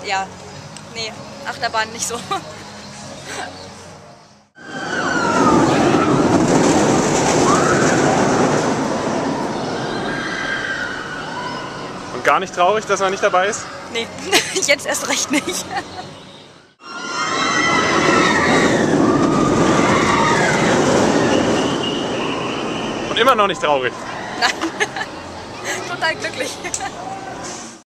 ja, nee, Achterbahn nicht so. Und gar nicht traurig, dass man nicht dabei ist? Nee, jetzt erst recht nicht. Und immer noch nicht traurig? Nein, total glücklich.